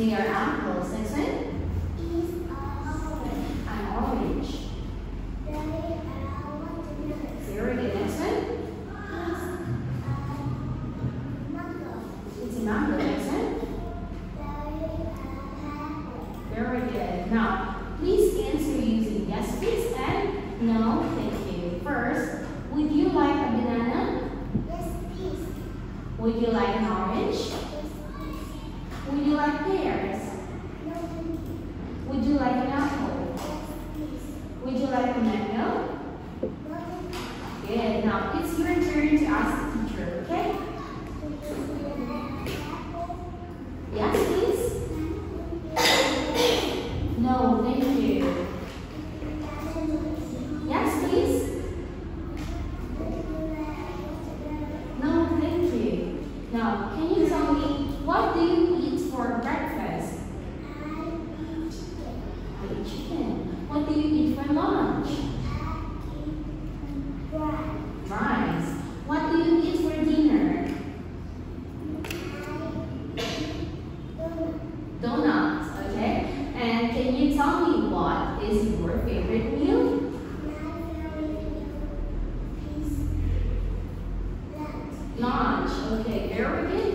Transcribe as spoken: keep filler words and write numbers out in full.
They are apples. Next one. Is An orange. They are watermelon. Very good. Next one. Is It's a mango. Next one. Very good. Now, please answer using yes, please, and no, thank you. First, would you like a banana? Yes, please. Would you like an orange? Yes, please. Would you like pears? No, thank you. Would you like an apple? Yes, please. Would you like a mango? No, thank you. Good. Now, it's your turn to ask the teacher, okay? Yes, please. No, thank you. Yes, please. No, thank you. Now, can you tell me, what do you eat for breakfast? I eat chicken. What do you eat for lunch? Rice. What do you eat for dinner? Donuts, okay? And can you tell me what is your favorite meal? Lunch. Okay, very good.